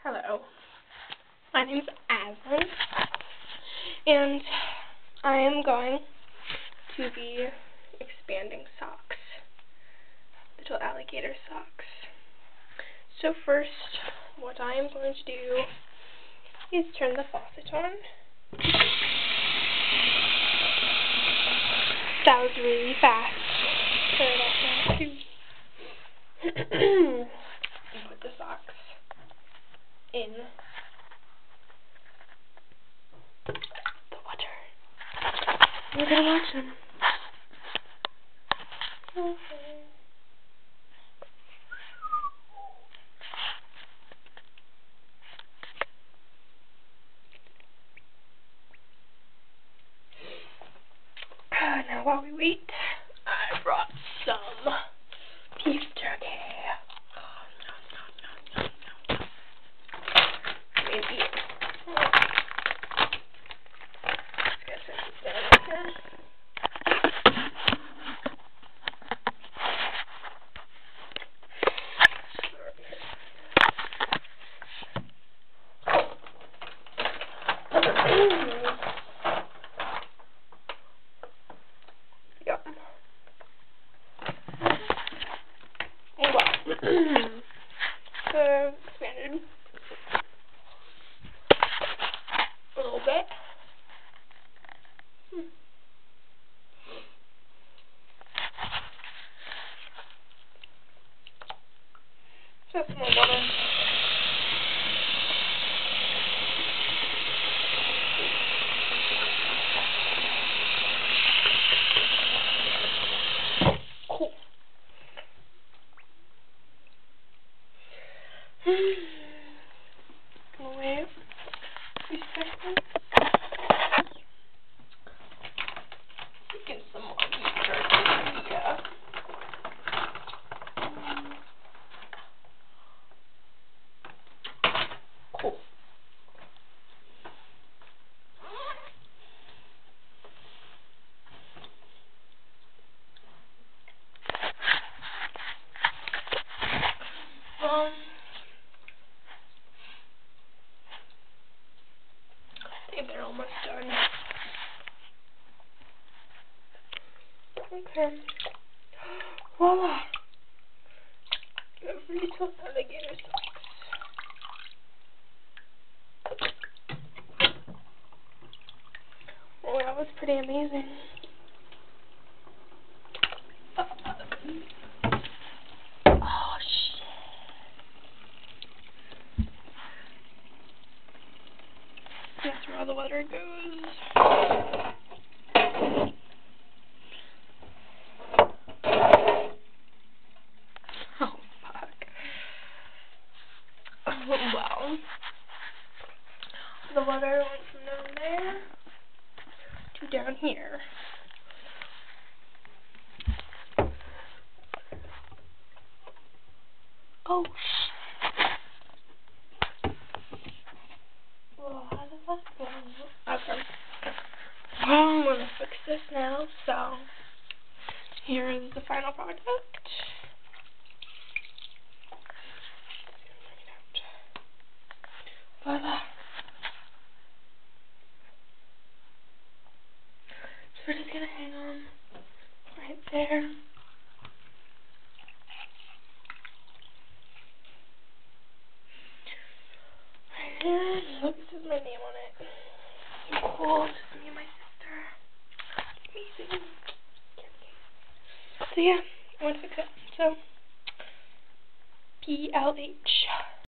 Hello, my name's Aslan, and I am going to be expanding socks, little alligator socks. So first, what I am going to do is turn the faucet on. That was really fast. Sorry about that too. And put the socks in the water. We're gonna watch them. Okay. Now while we wait, I brought some beef jerky. Maybe. Yep. Oh wow. So expanded a little bit. Just more water. Cool. Gonna wait a few seconds. Get some more beef jerky. Yeah. Cool. I think they're almost done. Okay. Voila! Little alligator socks. Oh, that was pretty amazing. Oh, shit. That's where all the water goes. Oh, fuck. Oh, wow. The water went from down there to down here. Oh, shit. Well, how does that go? Okay. Well, I'm gonna fix this now, so here is the final product. Voila. So we're just gonna hang on right there. Right here. Look, this is my name on it. So cool. This is me and my sister. Amazing. So yeah, I want to fix it. So, PLH.